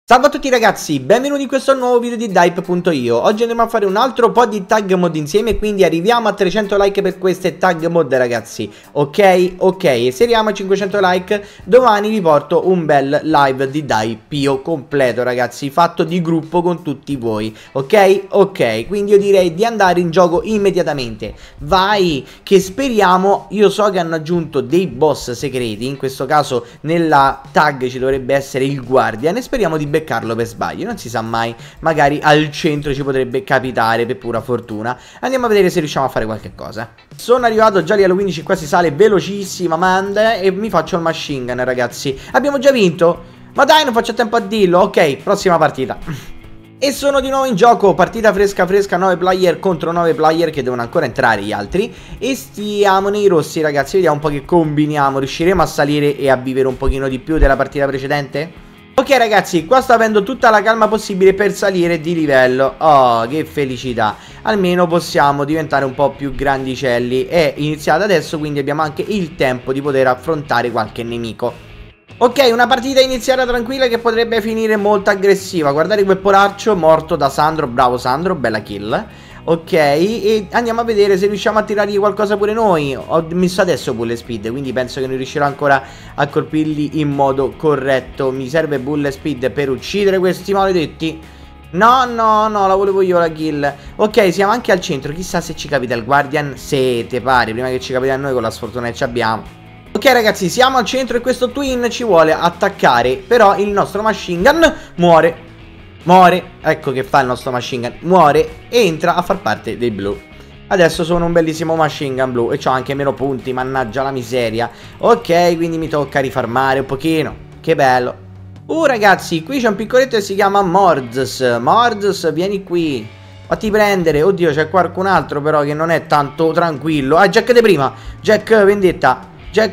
Salve a tutti ragazzi, benvenuti in questo nuovo video di Dipe.io. Oggi andremo a fare un altro po' di tag mod insieme, quindi arriviamo a 300 like per queste tag mod ragazzi. Ok, e se arriviamo a 500 like, domani vi porto un bel live di Dipe.io completo ragazzi, fatto di gruppo con tutti voi. Ok, quindi io direi di andare in gioco immediatamente. Vai, che speriamo, io so che hanno aggiunto dei boss segreti, in questo caso nella tag ci dovrebbe essere il Guardian e speriamo di beccarlo per sbaglio, non si sa mai, magari al centro ci potrebbe capitare per pura fortuna. Andiamo a vedere se riusciamo a fare qualche cosa. Sono arrivato già lì allo 15, qua si sale velocissima Manda e mi faccio il machine gun ragazzi. Abbiamo già vinto? Ma dai, non faccio tempo a dirlo. Ok, prossima partita. E sono di nuovo in gioco, partita fresca 9 player contro 9 player che devono ancora entrare gli altri. E stiamo nei rossi ragazzi, vediamo un po' che combiniamo, riusciremo a salire e a vivere un pochino di più della partita precedente? Ok ragazzi, qua sto avendo tutta la calma possibile per salire di livello. Oh, che felicità. Almeno possiamo diventare un po' più grandicelli. È iniziata adesso, quindi abbiamo anche il tempo di poter affrontare qualche nemico. Ok, una partita iniziata tranquilla che potrebbe finire molto aggressiva. Guardate quel poraccio morto da Sandro. Bravo Sandro, bella kill. Ok, e andiamo a vedere se riusciamo a tirargli qualcosa pure noi. Ho messo adesso bullet speed, quindi penso che non riuscirò ancora a colpirli in modo corretto. Mi serve bullet speed per uccidere questi maledetti. No, la volevo io la kill. Ok, siamo anche al centro, chissà se ci capita il Guardian. Se te pare, prima che ci capita a noi con la sfortuna che ci abbiamo. Ok ragazzi, siamo al centro e questo Twin ci vuole attaccare, però il nostro machine gun muore. Ecco che fa il nostro machine gun, muore e entra a far parte dei blu. Adesso sono un bellissimo machine gun blu e ho anche meno punti, mannaggia la miseria. Ok, quindi mi tocca rifarmare un pochino, che bello. Ragazzi, qui c'è un piccoletto che si chiama Mords, vieni qui, fatti prendere. Oddio, c'è qualcun altro però che non è tanto tranquillo. Ah, Jack de prima, Jack vendetta,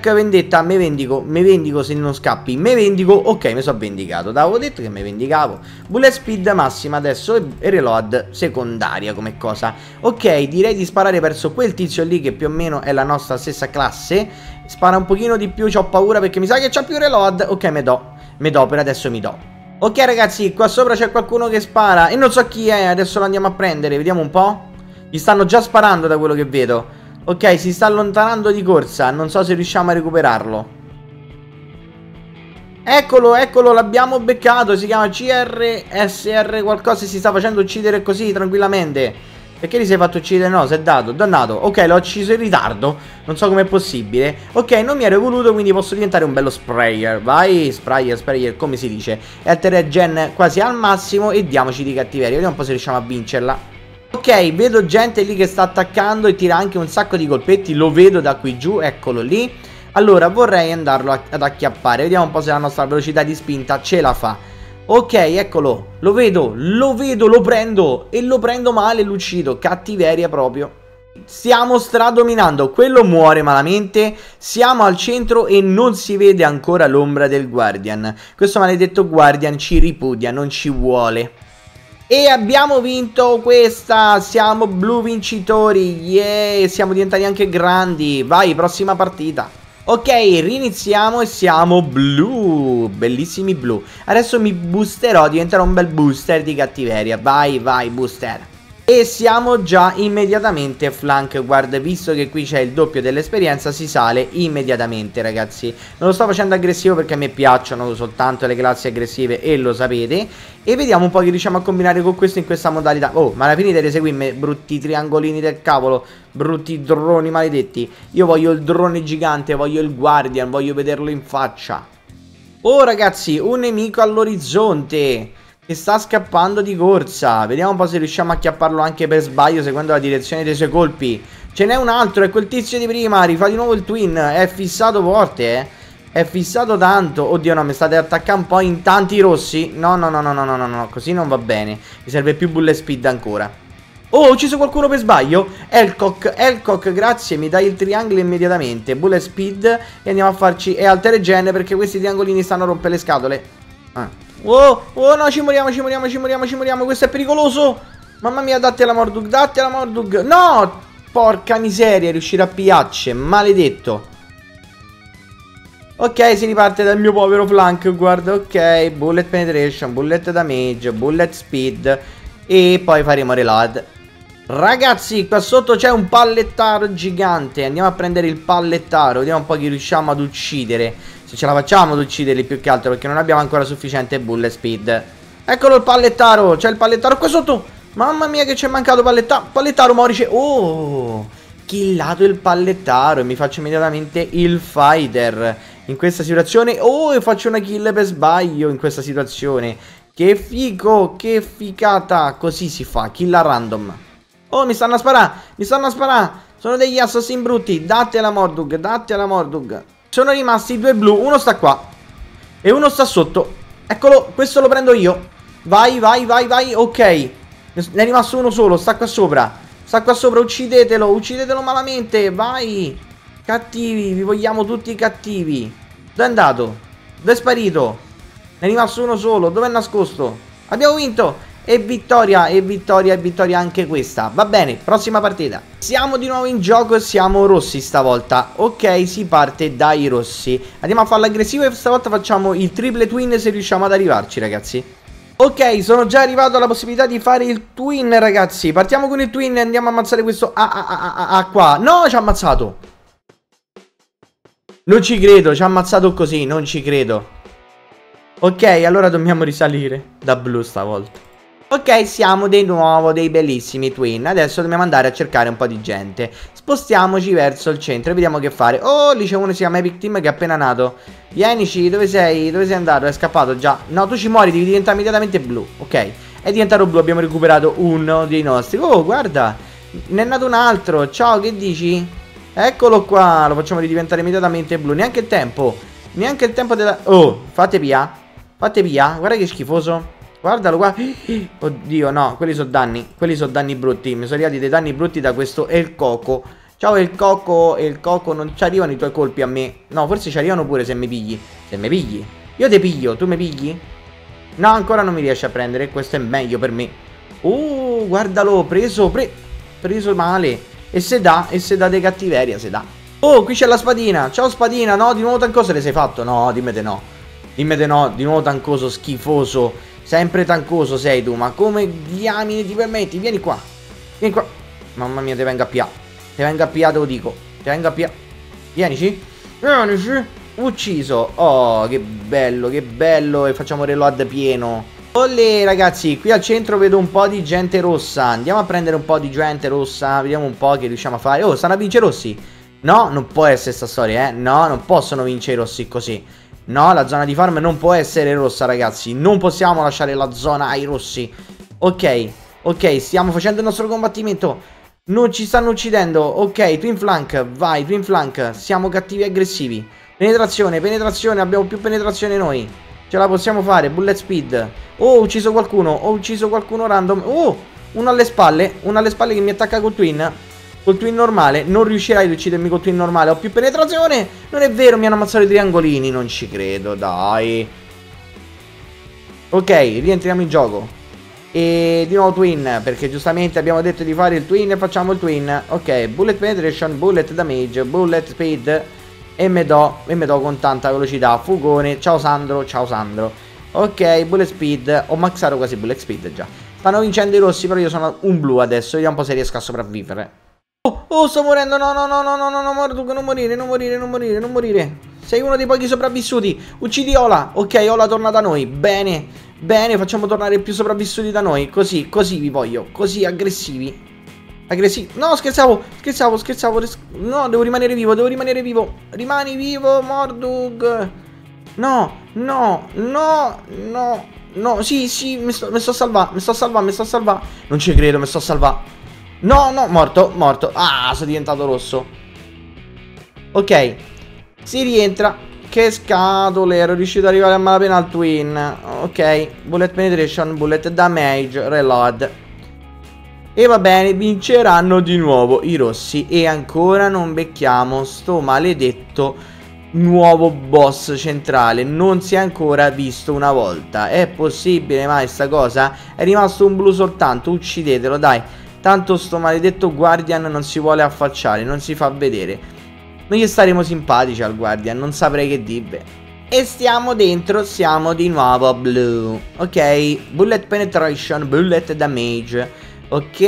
me vendico se non scappi, me vendico, ok, mi sono vendicato, avevo detto che mi vendicavo. Bullet speed massima adesso e reload secondaria come cosa. Ok, direi di sparare verso quel tizio lì che più o meno è la nostra stessa classe. Spara un pochino di più, ho paura perché mi sa che c'ha più reload. Ok, me do, per adesso mi do. Ok ragazzi, qua sopra c'è qualcuno che spara e non so chi è, adesso lo andiamo a prendere, vediamo un po'. Gli stanno già sparando da quello che vedo. Ok, si sta allontanando di corsa, non so se riusciamo a recuperarlo. Eccolo, l'abbiamo beccato, si chiama CRSR qualcosa e si sta facendo uccidere così tranquillamente. Perché ti sei fatto uccidere? No, si è dato, dannato. Ok, l'ho ucciso in ritardo, non so com'è possibile. Ok, non mi ero voluto, quindi posso diventare un bello sprayer. Vai, sprayer, come si dice. E alter gen quasi al massimo e diamoci di cattiveria, vediamo un po' se riusciamo a vincerla. Ok, vedo gente lì che sta attaccando e tira anche un sacco di colpetti, lo vedo da qui giù, eccolo lì. Allora vorrei andarlo ad acchiappare, vediamo un po' se la nostra velocità di spinta ce la fa. Ok, eccolo, lo vedo, lo prendo e lo prendo male, lo uccido, cattiveria proprio. Stiamo stradominando, quello muore malamente, siamo al centro e non si vede ancora l'ombra del Guardian. Questo maledetto Guardian ci ripudia, non ci vuole. E abbiamo vinto questa, siamo blu vincitori, yeah, siamo diventati anche grandi, vai, prossima partita. Ok, riniziamo e siamo blu, bellissimi blu. Adesso mi boosterò, diventerò un bel booster di cattiveria, vai, booster. E siamo già immediatamente flank guard, visto che qui c'è il doppio dell'esperienza si sale immediatamente ragazzi. Non lo sto facendo aggressivo perché a me piacciono soltanto le classi aggressive e lo sapete. E vediamo un po' che riusciamo a combinare con questo in questa modalità. Oh, ma alla finite di seguirmi, brutti triangolini del cavolo, brutti droni maledetti. Io voglio il drone gigante, voglio il Guardian, voglio vederlo in faccia. Oh ragazzi, un nemico all'orizzonte che sta scappando di corsa. Vediamo un po' se riusciamo a acchiapparlo anche per sbaglio seguendo la direzione dei suoi colpi. Ce n'è un altro, è quel tizio di prima. Rifà di nuovo il Twin. È fissato forte, è fissato tanto. Oddio no, mi state attaccando un po' in tanti rossi. No, così non va bene. Mi serve più bullet speed ancora. Oh, ho ucciso qualcuno per sbaglio. Elcock, grazie, mi dai il triangolo immediatamente. Bullet speed e andiamo a farci e alter gen perché questi triangolini stanno a rompere le scatole. Oh no, ci moriamo, questo è pericoloso. Mamma mia, datti alla Mordug, no, porca miseria, riuscire a pigliarci, maledetto. Ok, si riparte dal mio povero flank. Guarda, ok. Bullet penetration, bullet damage, bullet speed. E poi faremo reload. Ragazzi, qua sotto c'è un pallettaro gigante. Andiamo a prendere il pallettaro. Vediamo un po' chi riusciamo ad uccidere. Se ce la facciamo ad ucciderli più che altro, perché non abbiamo ancora sufficiente bullet speed. Eccolo il pallettaro. C'è il pallettaro qua sotto. Mamma mia che ci è mancato pallettaro. Pallettaro morice. Oh, killato il pallettaro. E mi faccio immediatamente il fighter in questa situazione. Oh, e faccio una kill per sbaglio in questa situazione. Che figo, che figata. Così si fa, kill a random. Oh, mi stanno a sparare, mi stanno a sparare. Sono degli assassin brutti. Date alla Mordug, date alla Mordug. Sono rimasti due blu, uno sta qua e uno sta sotto. Eccolo, questo lo prendo io. Vai, vai, vai, vai, ok. Ne è rimasto uno solo, sta qua sopra. Sta qua sopra, uccidetelo, uccidetelo malamente. Vai. Cattivi, vi vogliamo tutti cattivi. Dove è andato? Dove è sparito? Ne è rimasto uno solo, dove è nascosto? Abbiamo vinto. E vittoria, e vittoria, e vittoria anche questa. Va bene, prossima partita. Siamo di nuovo in gioco e siamo rossi stavolta. Ok, si parte dai rossi. Andiamo a farlo aggressivo e stavolta facciamo il triple twin se riusciamo ad arrivarci, ragazzi. Ok, sono già arrivato alla possibilità di fare il twin, ragazzi. Partiamo con il twin e andiamo a ammazzare questo qua. No, ci ha ammazzato. Non ci credo, ci ha ammazzato così, non ci credo. Ok, allora dobbiamo risalire da blu stavolta. Ok, siamo di nuovo dei bellissimi twin. Adesso dobbiamo andare a cercare un po' di gente. Spostiamoci verso il centro e vediamo che fare. Oh, lì c'è uno che si chiama Epic Team che è appena nato. Vienici, dove sei? Dove sei andato? È scappato già. No, tu ci muori, devi diventare immediatamente blu. Ok, è diventato blu, abbiamo recuperato uno dei nostri. Oh, guarda, ne è nato un altro. Ciao, che dici? Eccolo qua, lo facciamo ridiventare immediatamente blu. Neanche il tempo. Neanche il tempo della... Oh, fate via. Fate via, guarda che schifoso. Guardalo qua. Oddio, no, quelli sono danni. Quelli sono danni brutti. Mi sono arrivati dei danni brutti da questo El Coco. Ciao El Coco. El Coco, non ci arrivano i tuoi colpi a me. No, forse ci arrivano pure se mi pigli. Se mi pigli. Io te piglio, tu mi pigli? No, ancora non mi riesci a prendere. Questo è meglio per me. Guardalo, preso male. E se dà dei cattiveria, se dà. Oh, qui c'è la spadina. Ciao spadina. No, di nuovo tancoso le sei fatto? No, dimmi te no. Dimmi te no, di nuovo tancoso schifoso. Sempre tancoso sei tu, ma come diamine ti permetti? Vieni qua. Vieni qua. Mamma mia, te venga a pia. Te venga a pia, te lo dico. Te venga a pia. Vienici. Vienici. Ucciso. Oh, che bello, che bello. E facciamo reload pieno. Olè, ragazzi, qui al centro vedo un po' di gente rossa. Andiamo a prendere un po' di gente rossa. Vediamo un po' che riusciamo a fare. Oh, stanno a vincere rossi. No, non può essere sta storia, No, non possono vincere i rossi così. No, la zona di farm non può essere rossa, ragazzi. Non possiamo lasciare la zona ai rossi. Ok, ok, stiamo facendo il nostro combattimento. Non ci stanno uccidendo. Ok, twin flank, vai, twin flank. Siamo cattivi e aggressivi. Penetrazione, penetrazione, abbiamo più penetrazione noi. Ce la possiamo fare, bullet speed. Oh, ho ucciso qualcuno random. Oh, uno alle spalle che mi attacca col twin. Col twin normale, non riuscirai ad uccidermi col twin normale. Ho più penetrazione. Non è vero, mi hanno ammazzato i triangolini. Non ci credo, dai. Ok, rientriamo in gioco. E di nuovo twin, perché giustamente abbiamo detto di fare il twin e facciamo il twin. Ok, bullet penetration, bullet damage, bullet speed. E me do con tanta velocità. Fugone, ciao Sandro, ciao Sandro. Ok, bullet speed. Ho maxato quasi bullet speed già. Stanno vincendo i rossi, però io sono un blu adesso. Vediamo un po' se riesco a sopravvivere. Oh, sto morendo. No, Morduk, non morire. Sei uno dei pochi sopravvissuti. Uccidi Ola. Ok, Ola torna da noi. Bene, bene, facciamo tornare i più sopravvissuti da noi. Così vi voglio. Così, aggressivi. No, scherzavo. No, devo rimanere vivo. Rimani vivo, Morduk. No. Sì, mi sto salvando. Non ci credo, mi sto salvando. No, morto. Ah, sono diventato rosso. Ok, si rientra. Che scatole, ero riuscito ad arrivare a malapena al twin. Ok, bullet penetration, bullet damage, reload. E va bene, vinceranno di nuovo i rossi. E ancora non becchiamo sto maledetto nuovo boss centrale. Non si è ancora visto una volta. È possibile mai sta cosa? È rimasto un blu soltanto, uccidetelo, dai. Tanto sto maledetto Guardian non si vuole affacciare, non si fa vedere. noi gli staremo simpatici al Guardian, non saprei che dirvi. E stiamo dentro, siamo di nuovo blu. Ok, bullet penetration, bullet damage. Ok,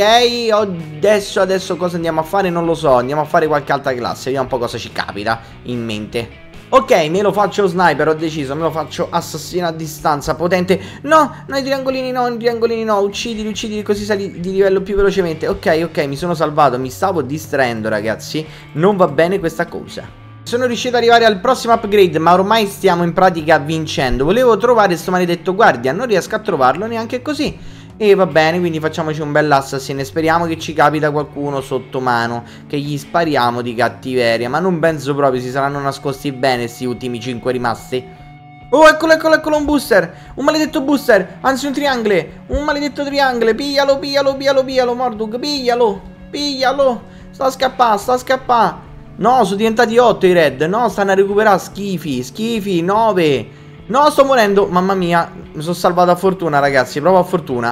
adesso cosa andiamo a fare? Non lo so, andiamo a fare qualche altra classe, vediamo un po' cosa ci capita in mente. Ok, me lo faccio sniper, ho deciso, me lo faccio assassino a distanza, potente. No, no, i triangolini no, uccidili così sali di livello più velocemente. Ok, mi sono salvato, mi stavo distraendo ragazzi, non va bene questa cosa. Sono riuscito ad arrivare al prossimo upgrade, ma ormai stiamo in pratica vincendo. Volevo trovare sto maledetto Guardian, non riesco a trovarlo neanche così. E va bene, quindi facciamoci un bel assassin e speriamo che ci capita qualcuno sotto mano, che gli spariamo di cattiveria. Ma non penso proprio, si saranno nascosti bene sti ultimi 5 rimasti. Oh, eccolo un booster, un maledetto booster, anzi un triangle, un maledetto triangle. Piglialo, Morduk, piglialo. Sta a scappare. No, sono diventati 8 i red. No, stanno a recuperare schifi, 9. No, sto morendo, mamma mia. Mi sono salvato a fortuna ragazzi, proprio a fortuna.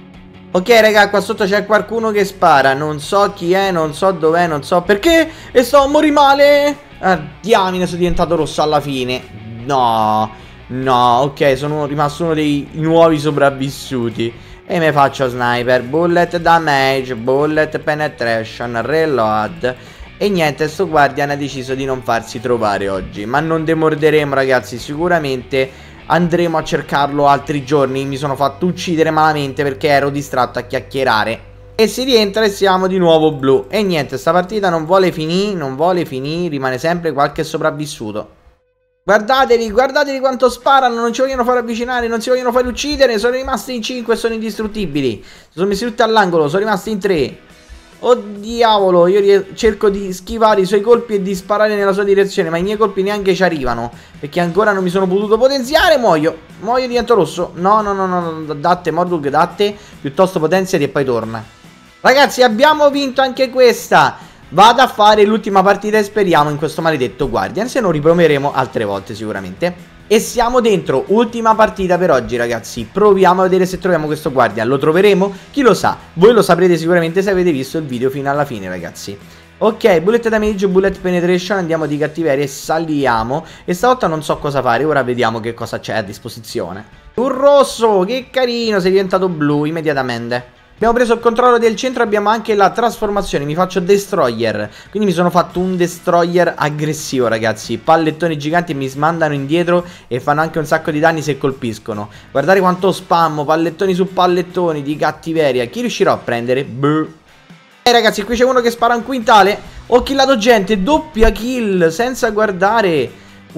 Ok raga, qua sotto c'è qualcuno che spara. Non so chi è, non so dov'è, non so perché. E sto a morire male. Diamine, sono diventato rosso alla fine. No, ok, sono rimasto uno dei nuovi sopravvissuti. E mi faccio sniper, bullet damage, bullet penetration, reload. E niente, sto Guardian ha deciso di non farsi trovare oggi. Ma non demorderemo ragazzi, sicuramente andremo a cercarlo altri giorni. Mi sono fatto uccidere malamente perché ero distratto a chiacchierare. E si rientra e siamo di nuovo blu. E niente, sta partita non vuole finire, rimane sempre qualche sopravvissuto. Guardateli quanto sparano, non ci vogliono far avvicinare, non si vogliono far uccidere. Sono rimasti in 5 e sono indistruttibili. Sono messi tutti all'angolo, sono rimasti in 3. Oh diavolo, io cerco di schivare i suoi colpi e di sparare nella sua direzione, ma i miei colpi neanche ci arrivano, perché ancora non mi sono potuto potenziare. Muoio e divento rosso. No, datte Morduk, datte. Piuttosto potenziati e poi torna. Ragazzi, abbiamo vinto anche questa. Vado a fare l'ultima partita e speriamo in questo maledetto Guardian, se no riproveremo altre volte sicuramente. E siamo dentro, ultima partita per oggi ragazzi. Proviamo a vedere se troviamo questo Guardian. Lo troveremo? Chi lo sa? Voi lo saprete sicuramente se avete visto il video fino alla fine ragazzi. Ok, bullet damage, bullet penetration, andiamo di cattiveria e saliamo. E stavolta non so cosa fare, ora vediamo che cosa c'è a disposizione. Un rosso, che carino, sei diventato blu immediatamente. Abbiamo preso il controllo del centro, abbiamo anche la trasformazione, mi faccio destroyer. Quindi mi sono fatto un destroyer aggressivo ragazzi. Pallettoni giganti mi smandano indietro e fanno anche un sacco di danni se colpiscono. Guardate quanto spammo, pallettoni su pallettoni di cattiveria. Chi riuscirò a prendere? Buh. Ragazzi, qui c'è uno che spara un quintale. Ho killato gente, doppia kill, senza guardare.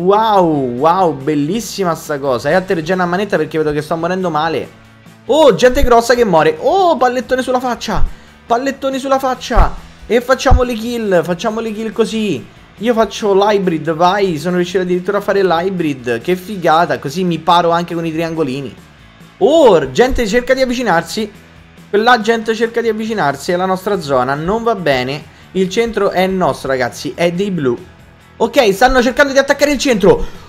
Wow, bellissima sta cosa. E atterreggiare a manetta perché vedo che sto morendo male. Oh, gente grossa che muore. Oh, pallettone sulla faccia. Pallettoni sulla faccia. E facciamo le kill così. Io faccio l'hybrid, vai. Sono riuscito addirittura a fare l'hybrid. Che figata, così mi paro anche con i triangolini. Oh, gente cerca di avvicinarsi. Quella gente cerca di avvicinarsi alla nostra zona. Non va bene. Il centro è nostro ragazzi, è dei blu. Ok, stanno cercando di attaccare il centro.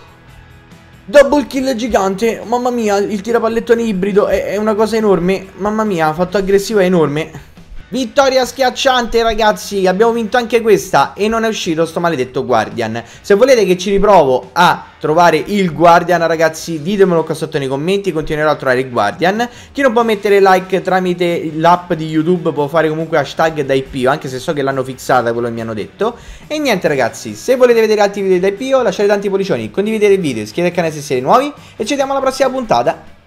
Double kill gigante, mamma mia, il tirapallettone ibrido è una cosa enorme. Mamma mia, fatto aggressivo è enorme. Vittoria schiacciante ragazzi, abbiamo vinto anche questa e non è uscito sto maledetto Guardian. Se volete che ci riprovo a trovare il Guardian ragazzi, ditemelo qua sotto nei commenti, continuerò a trovare il Guardian. Chi non può mettere like tramite l'app di YouTube può fare comunque hashtag da IPO, anche se so che l'hanno fissata, quello che mi hanno detto. E niente ragazzi, se volete vedere altri video da IPO lasciate tanti pollicioni, condividete il video, iscrivetevi al canale se siete nuovi e ci vediamo alla prossima puntata.